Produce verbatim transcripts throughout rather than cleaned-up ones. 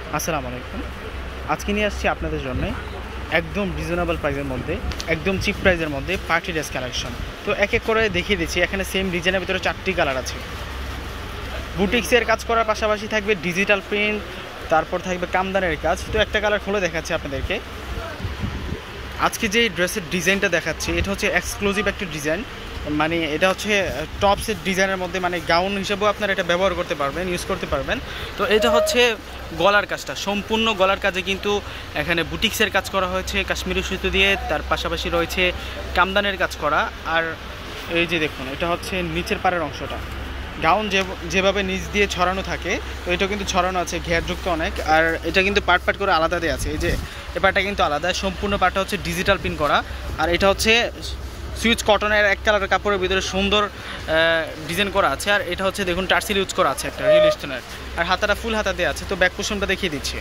আসসালামু আলাইকুম। আজকে নিয়ে আসছি আপনাদের জন্য একদম রিজনেবল প্রাইসের মধ্যে, একদম চিপ প্রাইসের মধ্যে পার্টি ড্রেস কালেকশন। তো এক এক করে দেখিয়ে দিচ্ছি। এখানে সেম ডিজাইনের ভিতরে চারটি কালার আছে। বুটিক্সের কাজ করার পাশাপাশি থাকবে ডিজিটাল প্রিন্ট, তারপর থাকবে কামদানের কাজ। তো একটা কালার খুলে দেখাচ্ছি আপনাদেরকে। আজকে যে ড্রেসের ডিজাইনটা দেখাচ্ছি এটা হচ্ছে এক্সক্লুসিভ একটা ডিজাইন, মানে এটা হচ্ছে টপসের ডিজাইনের মধ্যে, মানে গাউন হিসেবেও আপনারা এটা ব্যবহার করতে পারবেন, ইউজ করতে পারবেন। তো এটা হচ্ছে গলার কাজটা, সম্পূর্ণ গলার কাজে কিন্তু এখানে বুটিক্সের কাজ করা হয়েছে কাশ্মীরি সুতো দিয়ে, তার পাশাপাশি রয়েছে কামদানের কাজ করা। আর এই যে দেখুন, এটা হচ্ছে নিচের পাড়ের অংশটা, গাউন যে যেভাবে নিচ দিয়ে ছড়ানো থাকে, তো এটা কিন্তু ছড়ানো আছে ঘেরযুক্ত অনেক। আর এটা কিন্তু পার্ট পার্ট করে আলাদা দিয়ে আছে। এই যে এ পার্টটা কিন্তু আলাদা, সম্পূর্ণ পার্টটা হচ্ছে ডিজিটাল প্রিন্ট করা। আর এটা হচ্ছে সুইচ কটনের এক কালারের কাপড়ের ভিতরে সুন্দর ডিজাইন করা আছে। আর এটা হচ্ছে দেখুন টার্সেল ইউজ করা আছে একটা রিল স্টোনের। আর হাতাটা ফুল হাতা দিয়ে আছে। তো ব্যাক পোর্শনটা দেখিয়ে দিচ্ছি।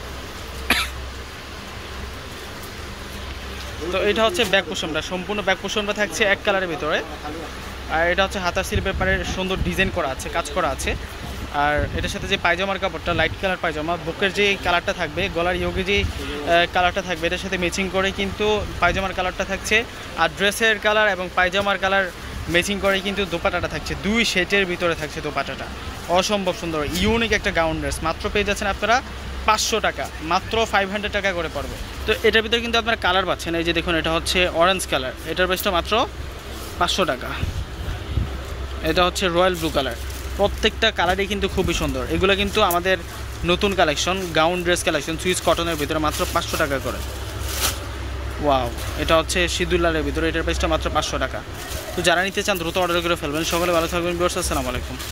তো এটা হচ্ছে ব্যাক পোর্শনটা, সম্পূর্ণ ব্যাক পোর্শনটা থাকছে এক কালারের ভিতরে। আর এটা হচ্ছে হাতার সিল পেপারের সুন্দর ডিজাইন করা আছে, কাজ করা আছে। আর এটার সাথে যে পায়জামার কাপড়টা লাইট কালার পায়জামা, বুকের যে কালারটা থাকবে, গলার ইয়োগে যে কালারটা থাকবে, এটার সাথে ম্যাচিং করে কিন্তু পায়জামার কালারটা থাকছে। আর ড্রেসের কালার এবং পায়জামার কালার ম্যাচিং করে কিন্তু দোপাটাটা থাকছে, দুই সেটের ভিতরে থাকছে দোপাটাটা। অসম্ভব সুন্দর ইউনিক একটা গাউন ড্রেস। মাত্র পেয়ে যাচ্ছেন আপনারা পাঁচশো টাকা, মাত্র ফাইভ হান্ড্রেড টাকা করে পড়বে। তো এটার ভিতরে কিন্তু আপনারা কালার পাচ্ছেন। এই যে দেখুন, এটা হচ্ছে অরেঞ্জ কালার, এটার বেসটা মাত্র পাঁচশো টাকা। এটা হচ্ছে রয়্যাল ব্লু কালার। প্রত্যেকটা কালারই কিন্তু খুবই সুন্দর। এগুলো কিন্তু আমাদের নতুন collection, gown dress collection, Swiss কটনের ভিতরে মাত্র পাঁচশো টাকা করে। ওয়াও, এটা হচ্ছে সিঁদুর লালের ভিতরে, এটার প্রাইসটা মাত্র পাঁচশো টাকা। তো যারা নিতে চান দ্রুত অর্ডার করে ফেলবেন। সকলে ভালো থাকবেন। ভিউয়ার্স, আসসালামু আলাইকুম।